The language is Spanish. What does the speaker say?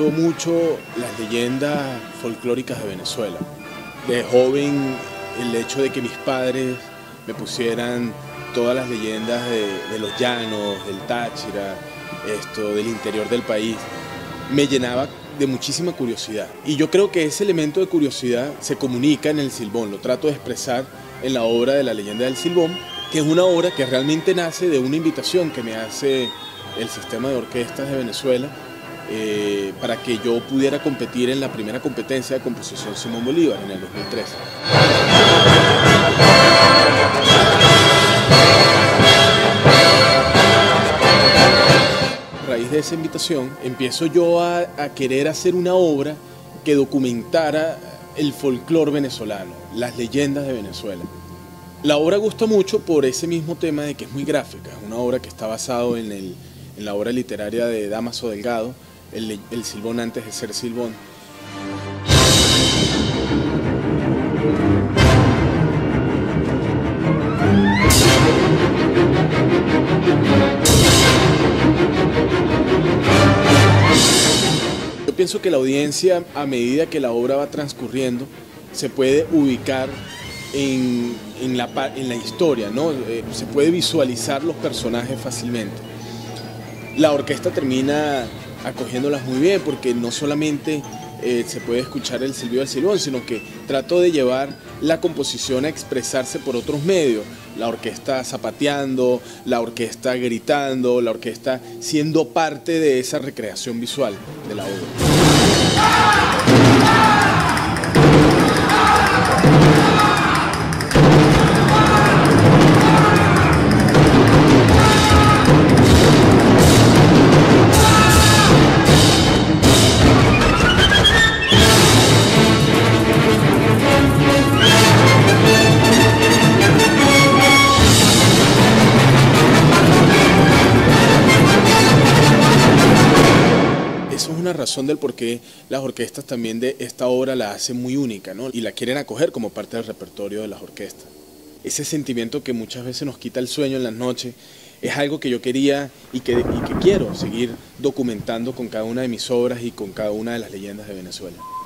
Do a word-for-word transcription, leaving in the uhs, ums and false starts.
gustó mucho las leyendas folclóricas de Venezuela. De joven, el hecho de que mis padres me pusieran todas las leyendas de, de los llanos, del Táchira, esto, del interior del país, me llenaba de muchísima curiosidad. Y yo creo que ese elemento de curiosidad se comunica en el Silbón, lo trato de expresar en la obra de La leyenda del Silbón, que es una obra que realmente nace de una invitación que me hace el sistema de orquestas de Venezuela eh, para que yo pudiera competir en la primera competencia de composición Simón Bolívar en el dos mil trece. A raíz de esa invitación empiezo yo a, a querer hacer una obra que documentara el folclore venezolano, las leyendas de Venezuela. La obra gusta mucho por ese mismo tema de que es muy gráfica, es una obra que está basada en, el, en la obra literaria de Dámaso Delgado, el, el Silbón antes de ser Silbón. Yo pienso que la audiencia, a medida que la obra va transcurriendo, se puede ubicar en, en, la, en la historia, ¿no? Eh, se puede visualizar los personajes fácilmente. La orquesta termina acogiéndolas muy bien porque no solamente eh, se puede escuchar el silbido del silbón, sino que trato de llevar la composición a expresarse por otros medios. La orquesta zapateando, la orquesta gritando, la orquesta siendo parte de esa recreación visual de la obra. Eso es una razón del por qué las orquestas también de esta obra la hacen muy única, ¿no? Y la quieren acoger como parte del repertorio de las orquestas. Ese sentimiento que muchas veces nos quita el sueño en las noches es algo que yo quería y que, y que quiero seguir documentando con cada una de mis obras y con cada una de las leyendas de Venezuela.